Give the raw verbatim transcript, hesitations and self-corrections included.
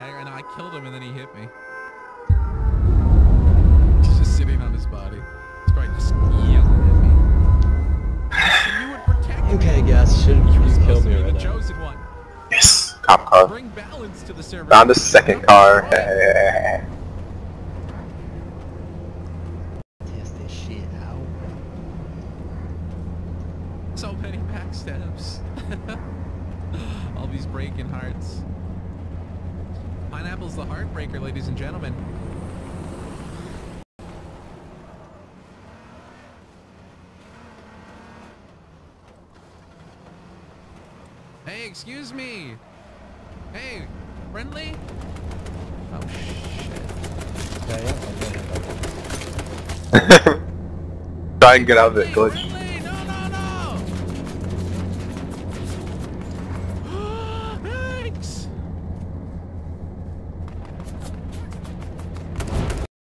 And I killed him and then he hit me. He's just sitting on his body. He's probably just yelling at me. You would protect me. Okay, guys, shouldn't you kill me right the now? chosen one. Yes, cop car. Bring balance to the server. Found a second car. Test this shit out. So many backstabs. All these breaking hearts. Pineapple's the heartbreaker, ladies and gentlemen. Hey, excuse me. Hey, friendly? Oh shit. Yeah, yeah, okay. Try and get out of it, glitch.